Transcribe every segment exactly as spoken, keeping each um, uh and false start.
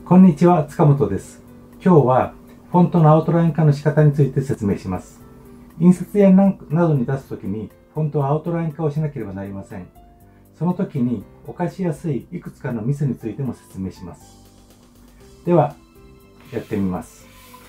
こんにちは、塚本です。今日はフォントのアウトライン化の仕方について説明します。印刷屋などに出すときにフォントはアウトライン化をしなければなりません。その時に犯しやすいいくつかのミスについても説明します。では、やってみます。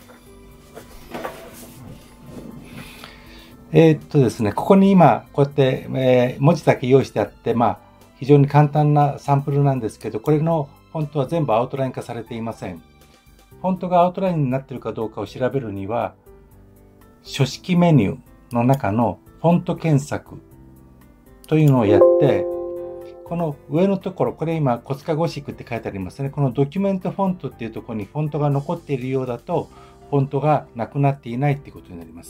えー、っとですね、ここに今、こうやって、えー、文字だけ用意してあって、まあ、非常に簡単なサンプルなんですけど、これのフォントは全部アウトライン化されていません。フォントがアウトラインになっているかどうかを調べるには、書式メニューの中のフォント検索というのをやって、この上のところ、これ今、コツカゴシックって書いてありますね。このドキュメントフォントっていうところにフォントが残っているようだと、フォントがなくなっていないっていうことになります。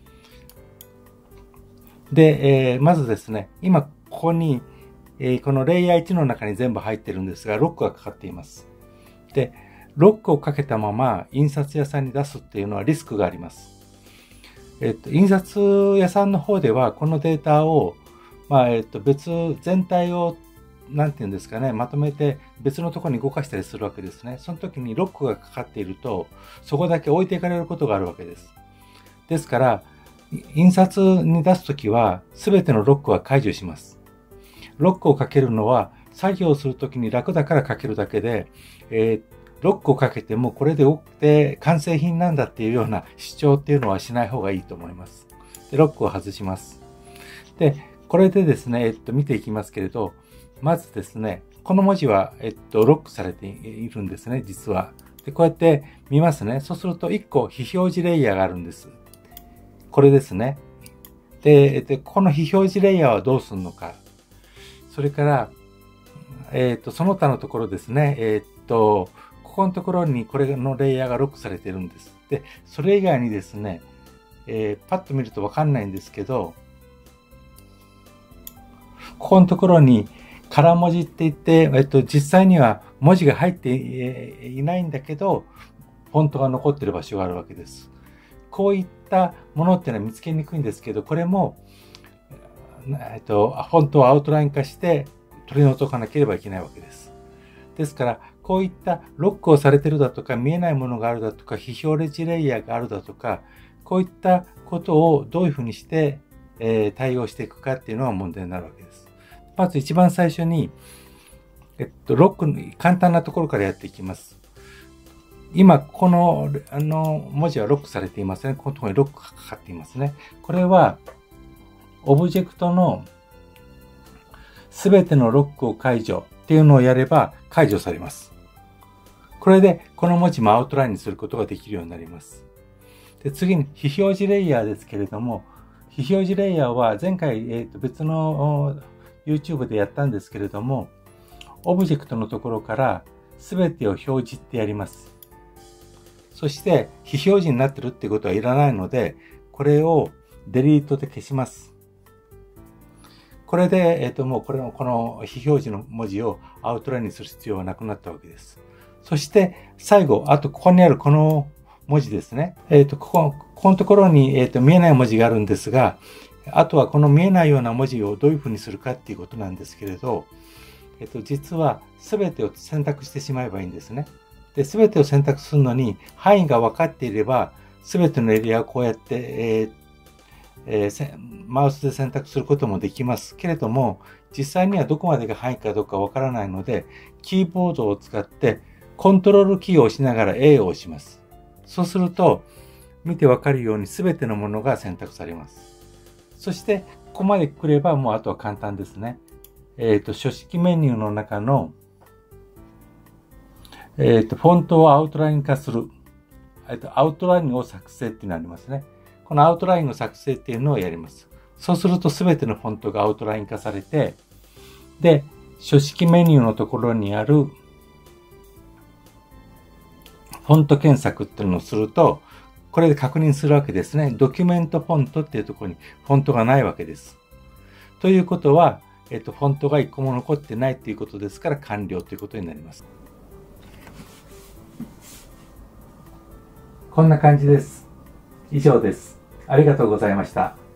で、えー、まずですね、今、ここに、えー、このレイヤーいちの中に全部入ってるんですが、ロックがかかっています。で、ロックをかけたまま印刷屋さんに出すっていうのはリスクがあります。えっと、印刷屋さんの方では、このデータを、まあ、えっと、別、全体を、なんていうんですかね、まとめて別のところに動かしたりするわけですね。その時にロックがかかっていると、そこだけ置いていかれることがあるわけです。ですから、印刷に出すときは、すべてのロックは解除します。ロックをかけるのは、作業するときに楽だからかけるだけで、えー、ロックをかけてもこれでおって完成品なんだっていうような主張っていうのはしない方がいいと思います。で、ロックを外します。で、これでですね、えっと、見ていきますけれど、まずですね、この文字は、えっと、ロックされているんですね、実は。で、こうやって見ますね。そうするといっこ非表示レイヤーがあるんです。これですね。で、でこの非表示レイヤーはどうするのか。それから、えっと、その他のところですね。えっと、ここのところにこれのレイヤーがロックされているんです。で、それ以外にですね、えー、パッと見るとわかんないんですけど、ここのところに空文字って言って、えっと、実際には文字が入っていないんだけど、フォントが残っている場所があるわけです。こういったものっていうのは見つけにくいんですけど、これも、えっと、フォントをアウトライン化して取り除かなければいけないわけです。ですから、こういったロックをされているだとか、見えないものがあるだとか、非表示レイヤーがあるだとか、こういったことをどういうふうにして、えー、対応していくかっていうのが問題になるわけです。まず一番最初に、えっと、ロックの簡単なところからやっていきます。今、この、あの、文字はロックされていますね。このところにロックがかかっていますね。これは、オブジェクトのすべてのロックを解除っていうのをやれば解除されます。これで、この文字もアウトラインにすることができるようになります。で、次に、非表示レイヤーですけれども、非表示レイヤーは前回、えー、と別の YouTube でやったんですけれども、オブジェクトのところからすべてを表示ってやります。そして、非表示になってるってことはいらないので、これをデリートで消します。これで、えっと、もうこれの、この非表示の文字をアウトラインにする必要はなくなったわけです。そして、最後、あと、ここにあるこの文字ですね。えっと、ここ、ここのところに、えっと、見えない文字があるんですが、あとはこの見えないような文字をどういうふうにするかっていうことなんですけれど、えっと、実は全てを選択してしまえばいいんですね。で、全てを選択するのに範囲が分かっていれば、全てのエリアをこうやって、えーえー、マウスで選択することもできますけれども、実際にはどこまでが範囲かどうか分からないので、キーボードを使ってコントロールキーを押しながら A を押します。そうすると、見て分かるように全てのものが選択されます。そして、ここまで来ればもうあとは簡単ですね。えっと、書式メニューの中のえっと、フォントをアウトライン化する。えっと、アウトラインを作成っていうのがありますね。このアウトラインを作成っていうのをやります。そうするとすべてのフォントがアウトライン化されて、で、書式メニューのところにあるフォント検索っていうのをすると、これで確認するわけですね。ドキュメントフォントっていうところにフォントがないわけです。ということは、えっと、フォントが一個も残ってないっていうことですから完了ということになります。こんな感じです。以上です。ありがとうございました。